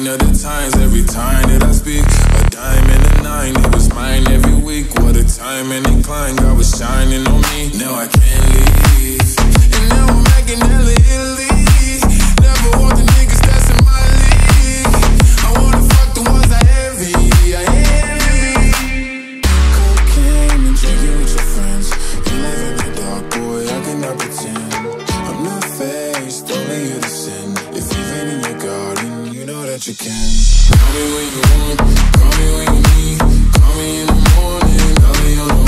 of the times, every time that I speak, a dime and a nine, it was mine every week. What a time and incline, God was shining on me. Now I can't leave, and now I'm acting hella Italy. Never want the niggas that's in my league. I wanna fuck the ones I envy, I envy. Cocaine and drinking with your friends. You live in the dark, boy, I cannot pretend. I'm not faced, only you to sin. If you've been in your garden, you know that you can. Call me when you want, call me when you need. Call me in the morning, call me on the